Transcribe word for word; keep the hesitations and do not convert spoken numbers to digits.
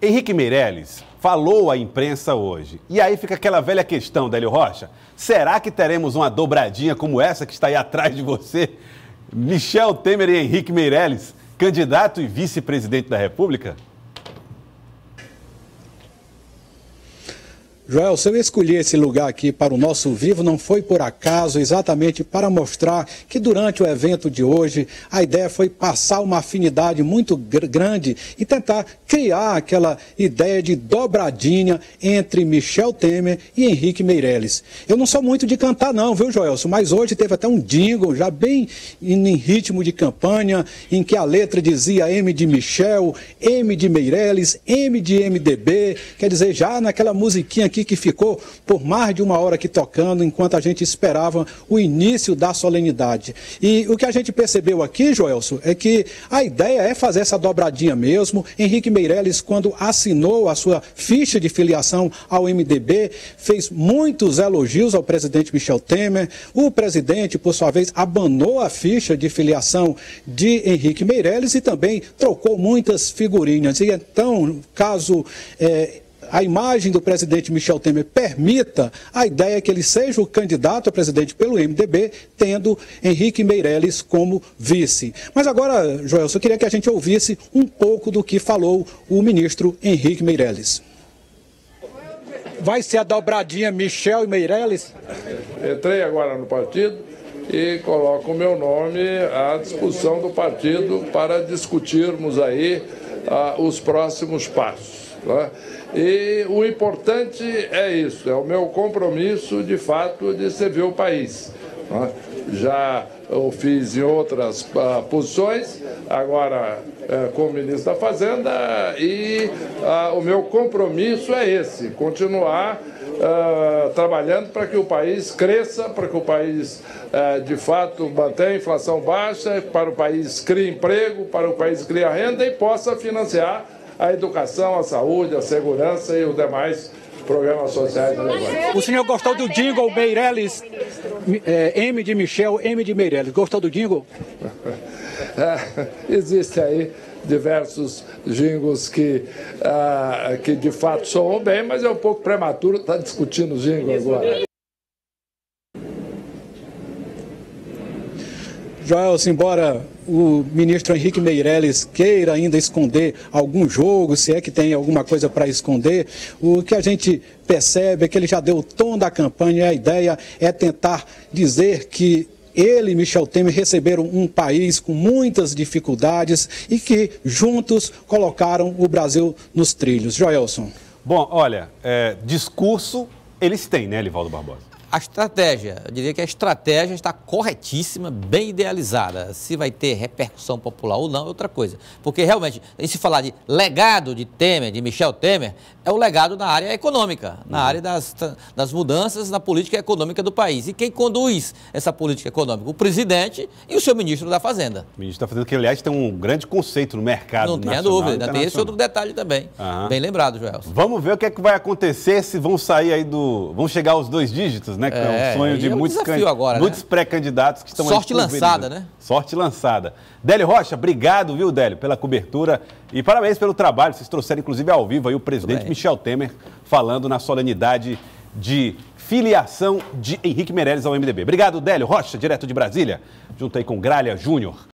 Henrique Meirelles falou à imprensa hoje. E aí fica aquela velha questão, Délio Rocha. Será que teremos uma dobradinha como essa que está aí atrás de você? Michel Temer e Henrique Meirelles, candidato e vice-presidente da República? Joel, se eu escolhi esse lugar aqui para o nosso vivo, não foi por acaso, exatamente para mostrar que durante o evento de hoje, a ideia foi passar uma afinidade muito gr- grande e tentar criar aquela ideia de dobradinha entre Michel Temer e Henrique Meirelles. Eu não sou muito de cantar não, viu, Joelson? Mas hoje teve até um jingle, já bem em ritmo de campanha, em que a letra dizia M de Michel, M de Meirelles, M de M D B, quer dizer, já naquela musiquinha aqui que ficou por mais de uma hora aqui tocando, enquanto a gente esperava o início da solenidade. E o que a gente percebeu aqui, Joelson, é que a ideia é fazer essa dobradinha mesmo. Henrique Meirelles, quando assinou a sua ficha de filiação ao M D B, fez muitos elogios ao presidente Michel Temer. O presidente, por sua vez, abanou a ficha de filiação de Henrique Meirelles e também trocou muitas figurinhas. E então, caso é, a imagem do presidente Michel Temer permita, a ideia é que ele seja o candidato a presidente pelo M D B, tendo Henrique Meirelles como vice. Mas agora, Joel, eu queria que a gente ouvisse um pouco do que falou o ministro Henrique Meirelles. Vai ser a dobradinha Michel e Meirelles? Entrei agora no partido e coloco o meu nome à disposição do partido para discutirmos aí ah, os próximos passos, né? E o importante é isso, é o meu compromisso, de fato, de servir o país, né? Já eu fiz em outras uh, posições, agora uh, como ministro da Fazenda, e uh, o meu compromisso é esse, continuar uh, trabalhando para que o país cresça, para que o país, uh, de fato, mantenha a inflação baixa, para o país crie emprego, para o país crie renda e possa financiar a educação, a saúde, a segurança e os demais programas sociais relevantes. O senhor gostou do jingle Meirelles, é, M de Michel, M de Meirelles? Gostou do jingle? É, existe aí diversos jingles que, uh, que de fato soam bem, mas é um pouco prematuro estar discutindo o jingle agora. Joel, embora o ministro Henrique Meirelles queira ainda esconder algum jogo, se é que tem alguma coisa para esconder, o que a gente percebe é que ele já deu o tom da campanha e a ideia é tentar dizer que ele e Michel Temer receberam um país com muitas dificuldades e que juntos colocaram o Brasil nos trilhos. Joelson. Bom, olha, é, discurso eles têm, né, Elivaldo Barbosa? A estratégia, eu diria que a estratégia está corretíssima, bem idealizada. Se vai ter repercussão popular ou não é outra coisa. Porque realmente, e se falar de legado de Temer, de Michel Temer, é o legado na área econômica, na área das, das mudanças na política econômica do país. E quem conduz essa política econômica? O presidente e o seu ministro da Fazenda. O ministro da Fazenda, que aliás tem um grande conceito no mercado Não nacional. tenha dúvida, ainda tem esse outro detalhe também. Aham. Bem lembrado, Joel. Vamos ver o que é que vai acontecer se vão sair aí do... Vão chegar aos dois dígitos, né? Que é, é um sonho de é um muitos, can... agora, muitos né? pré-candidatos que estão Sorte aí lançada, né? Sorte lançada. Délio Rocha, obrigado, viu, Délio, pela cobertura e parabéns pelo trabalho. Vocês trouxeram, inclusive, ao vivo aí o presidente Michel Temer falando na solenidade de filiação de Henrique Meirelles ao M D B. Obrigado, Délio Rocha, direto de Brasília, junto aí com Gralha Júnior.